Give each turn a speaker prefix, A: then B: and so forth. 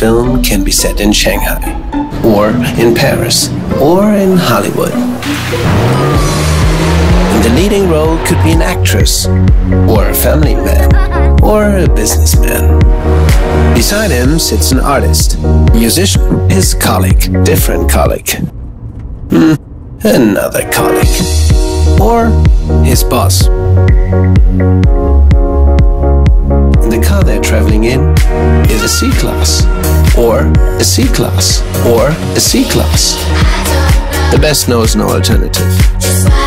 A: film can be set in Shanghai, or in Paris, or in Hollywood. And the leading role could be an actress, or a family man, or a businessman. Beside him sits an artist, musician, his colleague, different colleague, another colleague, or his boss. The car they're traveling in is a C-Class, or a C-Class, or a C-Class. The best knows no alternative.